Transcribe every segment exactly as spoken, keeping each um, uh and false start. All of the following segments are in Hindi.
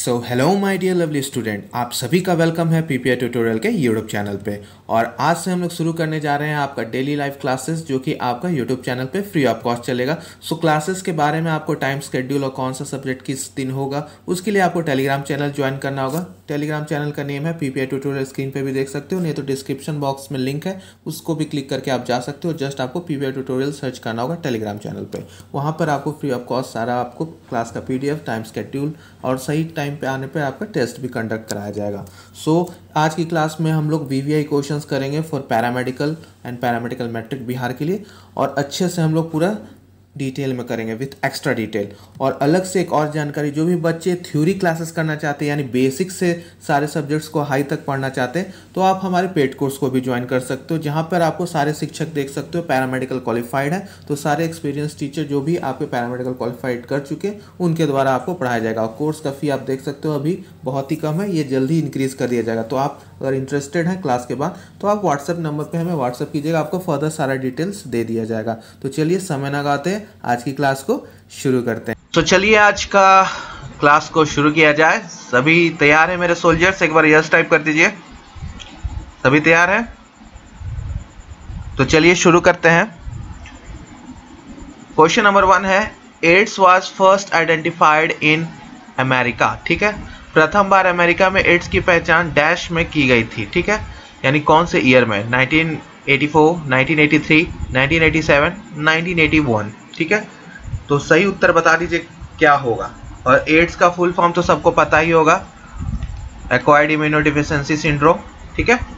So hello my dear lovely student, आप सभी का वेलकम है पीपीआई ट्यूटोरियल के यूट्यूब चैनल पे। और आज से हम लोग शुरू करने जा रहे हैं आपका डेली लाइफ क्लासेस, जो कि आपका यूट्यूब चैनल पे फ्री ऑफ कॉस्ट चलेगा। सो क्लासेस के बारे में आपको टाइम शेड्यूल और कौन सा सब्जेक्ट किस दिन होगा, उसके लिए आपको टेलीग्राम चैनल ज्वाइन करना होगा। टेलीग्राम चैनल का नेम है पीपीआई ट्यूटोरियल, स्क्रीन पर भी देख सकते हो, नहीं तो डिस्क्रिप्शन बॉक्स में लिंक है, उसको भी क्लिक करके आप जा सकते हो। जस्ट आपको पीपीआई ट्यूटोरियल सर्च करना होगा टेलीग्राम चैनल पर। वहाँ पर आपको फ्री ऑफ कॉस्ट सारा आपको क्लास का पीडीएफ, टाइम शेड्यूल और सही टाइम पे आने पे आपका टेस्ट भी कंडक्ट कराया जाएगा। सो so, आज की क्लास में हम लोग वीवीआई क्वेश्चंस करेंगे for paramedical and paramedical matric Bihar के लिए, और अच्छे से हम लोग पूरा डिटेल में करेंगे विथ एक्स्ट्रा डिटेल। और अलग से एक और जानकारी, जो भी बच्चे थ्योरी क्लासेस करना चाहते हैं, यानी बेसिक से सारे सब्जेक्ट्स को हाई तक पढ़ना चाहते हैं, तो आप हमारे पेड कोर्स को भी ज्वाइन कर सकते हो, जहां पर आपको सारे शिक्षक देख सकते हो पैरामेडिकल क्वालिफाइड है। तो सारे एक्सपीरियंस टीचर जो भी आपके पैरामेडिकल क्वालिफाइड कर चुके, उनके द्वारा आपको पढ़ाया जाएगा। और कोर्स का फी आप देख सकते हो अभी बहुत ही कम है, ये जल्दी ही इंक्रीज कर दिया जाएगा। तो आप अगर इंटरेस्टेड हैं क्लास के बाद, तो आप व्हाट्सएप नंबर पे हमें व्हाट्सएप कीजिएगा, आपको फर्दर सारा डिटेल्स दे दिया जाएगा। तो चलिए समय ना गाते हैं, आज की क्लास को शुरू करते हैं। तो चलिए आज का क्लास को शुरू किया जाए। सभी तैयार हैं मेरे सोल्जर्स? एक बार यस टाइप कर दीजिए। सभी तैयार हैं? तो चलिए शुरू करते हैं। क्वेश्चन नंबर वन है, AIDS was first identified in America. ठीक है, प्रथम बार अमेरिका में एड्स की पहचान डैश में की गई थी। ठीक है, यानी कौन से ईयर में? Nineteen eighty four, nineteen eighty three, nineteen eighty seven, nineteen eighty one. ठीक है, तो सही उत्तर बता दीजिए क्या होगा। और एड्स का फुल फॉर्म तो सबको पता ही होगा, एक्वायर्ड इम्यूनोडेफिशिएंसी सिंड्रोम। ठीक है,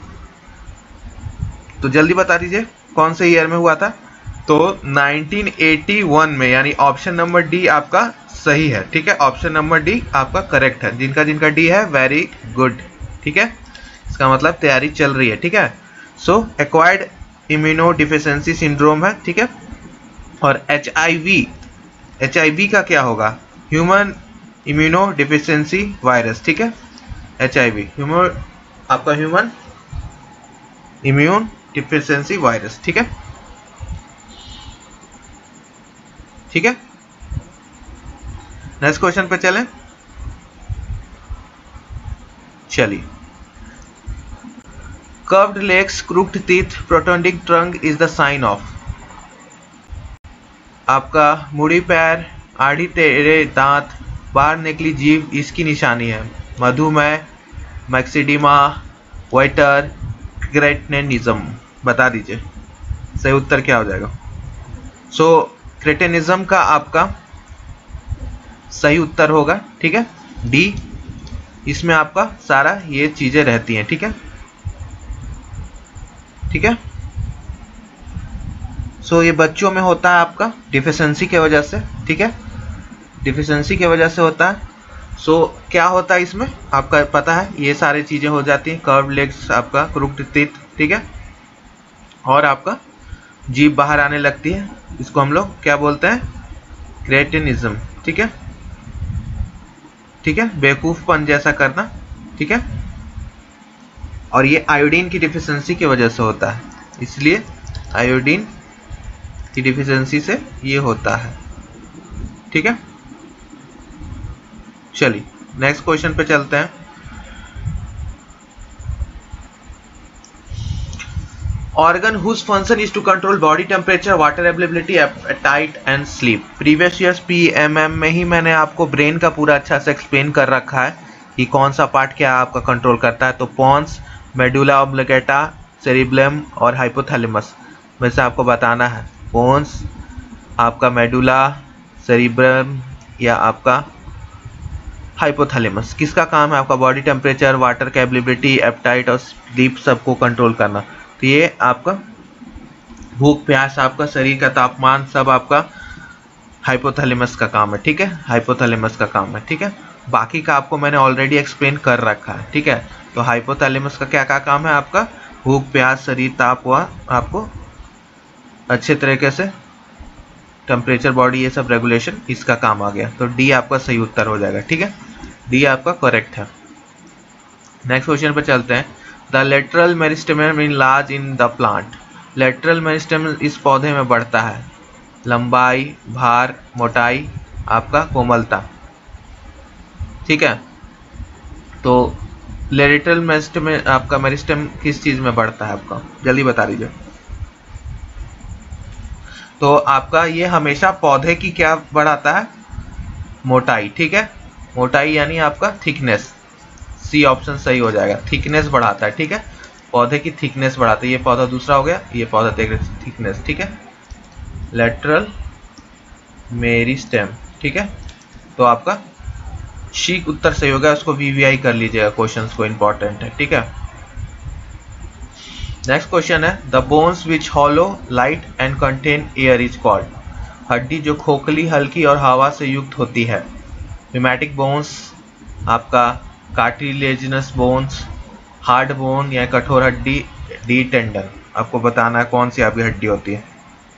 तो जल्दी बता दीजिए कौन से ईयर में हुआ था। तो नाइनटीन एटी वन में, यानी ऑप्शन नंबर डी आपका सही है। ठीक है, ऑप्शन नंबर डी आपका करेक्ट है। जिनका जिनका डी है, वेरी गुड। ठीक है, इसका मतलब तैयारी चल रही है। ठीक है, सो एक्वायर्ड इम्यूनोडेफिशिएंसी सिंड्रोम है। ठीक है, और H I V, H I V का क्या होगा? Human immunodeficiency virus. ठीक है, एच आई वी ह्यूमन आपका ह्यूमन इम्यून डिफिशिएंसी वायरस। ठीक है, ठीक है, नेक्स्ट क्वेश्चन पे चलें। चलिए, curved legs, crooked teeth, protruding trunk is the sign of. आपका मुड़ी पैर, आड़ी टेढ़े दांत, बाहर निकली जीभ, इसकी निशानी है। मधुमेह, मैक्सिडिमा, वाइटर, क्रेटिनिज्म। बता दीजिए सही उत्तर क्या हो जाएगा। सो क्रेटिनिज्म का आपका सही उत्तर होगा। ठीक है, डी। इसमें आपका सारा ये चीजें रहती हैं। ठीक है, ठीक है, सो so, ये बच्चों में होता है आपका डिफिशिएंसी के वजह से। ठीक है, डिफिशिएंसी के वजह से होता है। सो so, क्या होता है इसमें आपका पता है, ये सारी चीजें हो जाती हैं। कर्व लेग्स, आपका क्रूक्ड टीथ। ठीक है, और आपका जीभ बाहर आने लगती है, इसको हम लोग क्या बोलते हैं? क्रेटिनिज्म। ठीक है, ठीक है, बेवकूफपन जैसा करना। ठीक है, और ये आयोडीन की डिफिशिएंसी की वजह से होता है, इसलिए आयोडीन की डिफिशिएंसी से ये होता है। ठीक है, चलिए नेक्स्ट क्वेश्चन पे चलते हैं। Organ whose function is to control body temperature, water availability, appetite and sleep. Previous years PMM में ही मैंने आपको ब्रेन का पूरा अच्छा से एक्सप्लेन कर रखा है कि कौन सा पार्ट क्या आपका कंट्रोल करता है। तो पॉन्स, मेडुला ऑब्लिंगेटा, सेरिब्रम और हाइपोथैलेमस में से आपको बताना है। पोन्स, आपका मेडुला, सेरिब्रम या आपका हाइपोथैलेमस, किसका काम है? आपका body temperature, water capability, appetite और स्लीप सबको कंट्रोल करना। तो ये आपका भूख प्यास, आपका शरीर का तापमान, सब आपका हाइपोथैलेमस का काम है। ठीक है, हाइपोथैलेमस का काम है। ठीक है, बाकी का आपको मैंने ऑलरेडी एक्सप्लेन कर रखा है। ठीक है, तो हाइपोथैलेमस का क्या क्या काम है? आपका भूख प्यास, शरीर ताप हुआ, आपको अच्छे तरीके से टेम्परेचर, बॉडी, ये सब रेगुलेशन, इसका काम आ गया। तो डी आपका सही उत्तर हो जाएगा। ठीक है, डी आपका करेक्ट है। नेक्स्ट क्वेश्चन पर चलते हैं। The lateral meristem in large in the plant. Lateral meristem इस पौधे में बढ़ता है। लंबाई, भार, मोटाई, आपका कोमलता। ठीक है, तो लेरिटल मेरिस्टेम में आपका मेरिस्टेम किस चीज में बढ़ता है आपका, जल्दी बता दीजिए। तो आपका ये हमेशा पौधे की क्या बढ़ाता है, मोटाई, ठीक है, मोटाई यानी आपका थिकनेस, सी ऑप्शन सही हो जाएगा, थिकनेस बढ़ाता है, ठीक है, पौधे की थिकनेस बढ़ाता है। ये पौधा दूसरा हो गया, ये पौधा थिकनेस, ठीक है, लेटरल मेरिस्टेम, ठीक है। तो आपका शी उत्तर सही होगा, उसको वीवीआई कर लीजिएगा, क्वेश्चंस को इंपॉर्टेंट है, ठीक है। नेक्स्ट क्वेश्चन है the bones which hollow light and contain air is called, हड्डी जो खोखली हल्की और हवा से युक्त होती है। न्यूमैटिक बोन्स, आपका कार्टिलेजिनस बोन्स, हार्ड बोन या कठोर हड्डी, डी टेंडन। आपको बताना है कौन सी आपकी हड्डी होती है।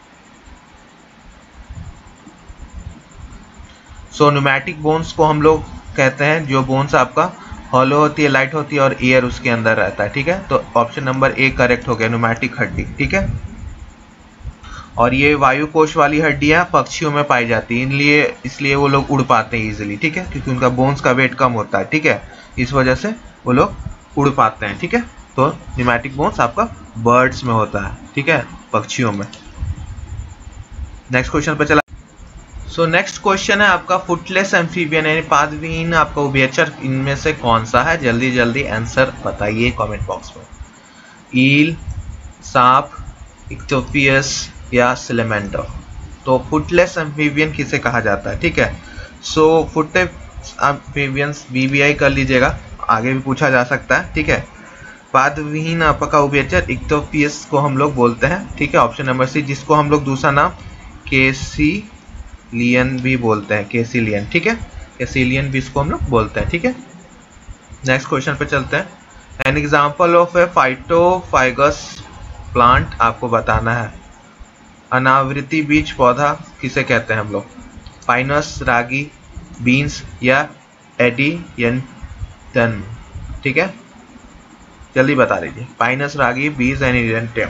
सो न्यूमैटिक बोन्स को हम लोग कहते हैं जो बोन्स आपका हॉलो होती है, लाइट होती है और एयर उसके अंदर रहता है, ठीक है। तो ऑप्शन नंबर ए करेक्ट हो गया, न्यूमैटिक हड्डी, ठीक है। और ये वायु कोश वाली हड्डियां पक्षियों में पाई जाती है, इसलिए इसलिए वो लोग उड़ पाते हैं इजीली, ठीक है, क्योंकि उनका बोन्स का वेट कम होता है, ठीक है, इस वजह से वो लोग उड़ पाते हैं, ठीक है। तो न्यूमैटिक बोन्स आपका बर्ड्स में होता है, ठीक है, पक्षियों में। नेक्स्ट क्वेश्चन पे चला। सो नेक्स्ट क्वेश्चन है आपका फुटलेस एम्फीबियन यानी पादविहीन आपका उभयचर इनमें से कौन सा है, जल्दी जल्दी आंसर बताइए कमेंट बॉक्स में। ईल, सांप, इक्टोपियस या सिलेमेंडर। तो फुटलेस एम्फीबियन किसे कहा जाता है, ठीक है। सो फुटलेस एम्फीबियंस वीवीआई कर लीजिएगा, आगे भी पूछा जा सकता है, ठीक है। पादविहीन आपका उभयचर इक्टोपियस को हम लोग बोलते हैं, ठीक है, ऑप्शन नंबर सी, जिसको हम लोग दूसरा नाम केसी लियन भी बोलते हैं, केसिलियन, ठीक है, केसिलियन भी इसको हम लोग बोलते हैं, ठीक है। नेक्स्ट क्वेश्चन पे चलते हैं। An example of a phytophagous plant आपको बताना है। अनावृति बीज पौधा किसे कहते हैं हम लोग, पाइनस, रागी, बीन्स या एडियंटन, ठीक है, जल्दी बता दीजिए। Pinus, ragi, beans, Adiantum.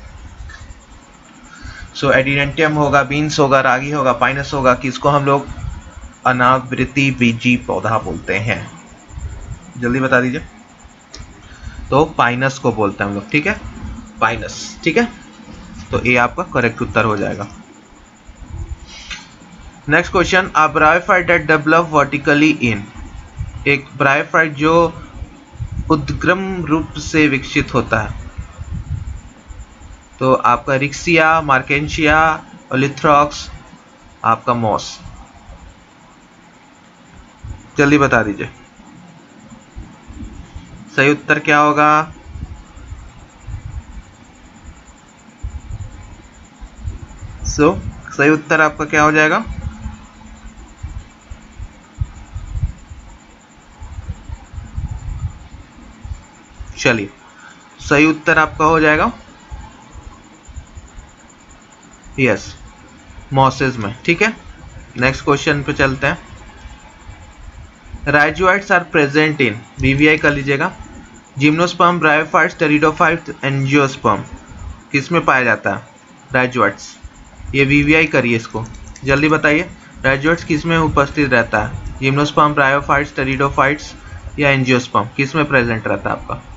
So Adiantum होगा, बीन्स होगा, रागी होगा, पाइनस होगा, किसको हम लोग अनावृति बीजी पौधा बोलते हैं, जल्दी बता दीजिए। तो पाइनस को बोलते हैं हम लोग, ठीक है, पाइनस, ठीक है। तो ये आपका करेक्ट उत्तर हो जाएगा। Next question, a bryophyte that develop vertically in, एक ब्रायोफाइट जो उद्गम रूप से विकसित होता है। तो आपका रिक्सिया, मार्केंशिया, ओलिथ्रॉक्स, आपका मॉस, जल्दी बता दीजिए सही उत्तर क्या होगा। सो so, सही उत्तर आपका क्या हो जाएगा, चलिए सही उत्तर आपका हो जाएगा यस, मॉसेस में, ठीक है। नेक्स्ट क्वेश्चन पे चलते हैं। Rhizoids are present in, VVI कर लीजिएगा। जिम्नोस्पर्म, ब्रायोफाइट्स, टेरिडोफाइट्स, एंजियोस्पर्म, किस में पाया जाता है राइजोइट्स, ये वीवीआई करिए इसको, जल्दी बताइए। राइजोइट्स किस में उपस्थित रहता है, जिम्नोस्पर्म, ब्रायोफाइट्स, टेरिडोफाइट्स या एंजियोस्पर्म, किस में प्रेजेंट रहता है आपका।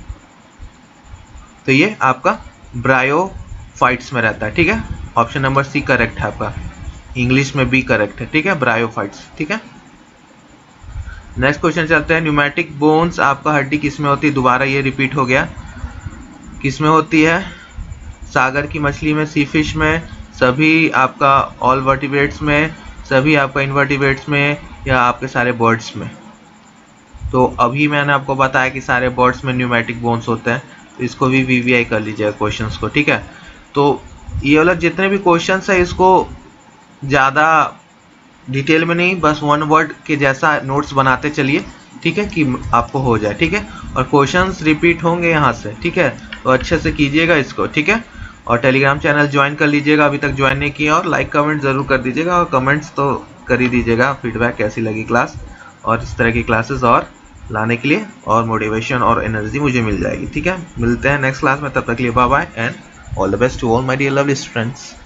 तो ये आपका ब्रायोफाइट्स में रहता है, ठीक है, ऑप्शन नंबर सी करेक्ट है आपका, इंग्लिश में बी करेक्ट है, ठीक है, ब्रायोफाइट्स, ठीक है। नेक्स्ट क्वेश्चन चलते हैं। न्यूमैटिक बोन्स आपका हड्डी किस में होती है, दोबारा ये रिपीट हो गया, किस में होती है, सागर की मछली में, सी फिश में, सभी आपका ऑल वर्टिब्रेट्स में, सभी आपका इनवर्टिब्रेट्स में या आपके सारे बर्ड्स में। तो अभी मैंने आपको बताया कि सारे बर्ड्स में न्यूमैटिक बोन्स होते हैं, तो इसको भी वीवीआई कर लीजिएगा क्वेश्चंस को, ठीक है। तो ये वाला जितने भी क्वेश्चंस है इसको ज़्यादा डिटेल में नहीं, बस वन वर्ड के जैसा नोट्स बनाते चलिए, ठीक है, कि आपको हो जाए, ठीक है। और क्वेश्चंस रिपीट होंगे यहाँ से, ठीक है, तो अच्छे से कीजिएगा इसको, ठीक है। और टेलीग्राम चैनल ज्वाइन कर लीजिएगा अभी तक ज्वाइन नहीं किया, और लाइक कमेंट ज़रूर कर दीजिएगा, और कमेंट्स तो कर ही दीजिएगा, फीडबैक कैसी लगी क्लास, और इस तरह की क्लासेस और लाने के लिए और मोटिवेशन और एनर्जी मुझे मिल जाएगी, ठीक है। मिलते हैं नेक्स्ट क्लास में, तब तक के लिए bye bye and all the best to all my dear lovely friends.